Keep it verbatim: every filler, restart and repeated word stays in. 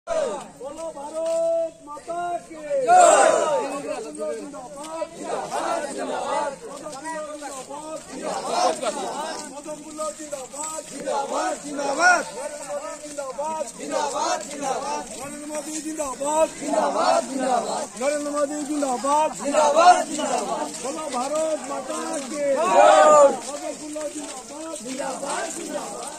बोलो भारत माता की जिंदाबाद जिंदाबाद जिंदाबाद जिंदाबाद जिंदाबाद जिंदाबाद जिंदाबाद जिंदाबाद नरेंद्र मोदी जिंदाबाद जिंदाबाद जिंदाबाद नरेंद्र मोदी जिंदाबाद जिंदाबाद जिंदाबाद बोलो भारत माता की जिंदाबाद जिंदाबाद जिंदाबाद